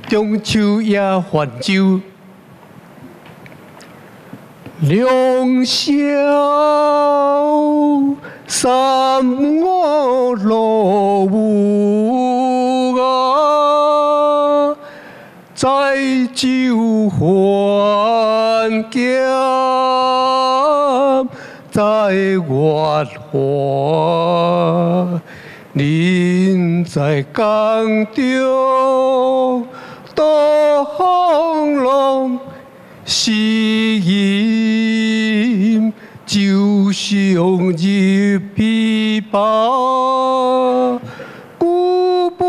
中秋也泛舟，两小三五落雾啊，载酒还剑，载月华。人在江中，多风浪，是饮酒上入琵琶，古杯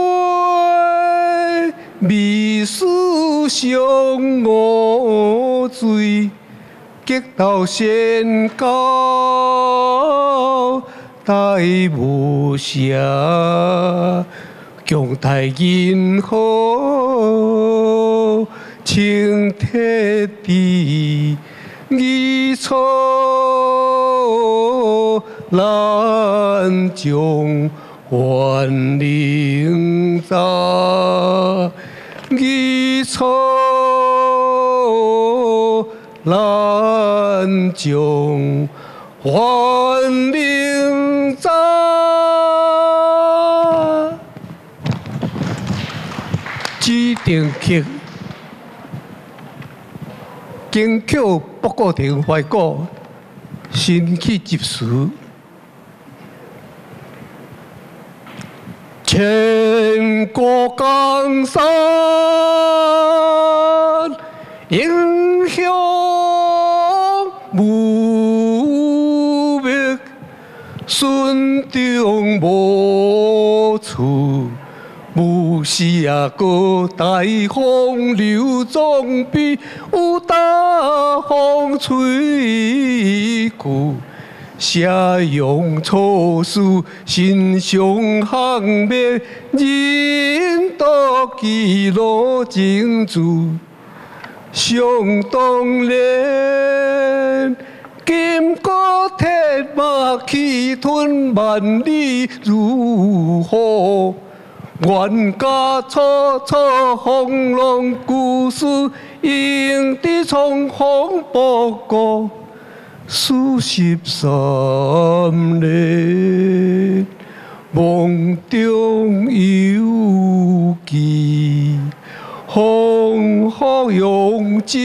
未思上我醉，激斗仙高。大无暇，强大银河，青天地，义错难将万灵扎，义错难将万灵扎。指定曲，京曲不过亭怀古，新曲集词。千古江山，英雄无觅，孙中无处。无时啊，个大风流总比有大风吹过。斜阳错事，心上行灭，人独记录情注。想当年，金戈铁马，气吞万里如虎。冤家楚楚，风浪故事，应知沧海不过数13年，梦中有记，风雨扬州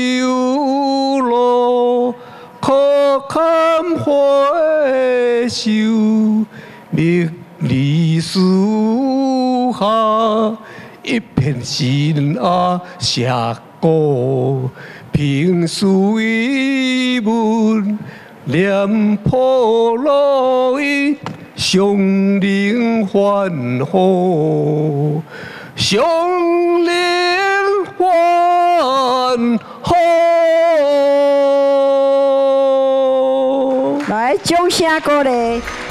路，可堪回首，觅历史下一片新阿石歌，平时遗文念破落伊，上灵欢呼，上灵欢呼。 来，掌声鼓励。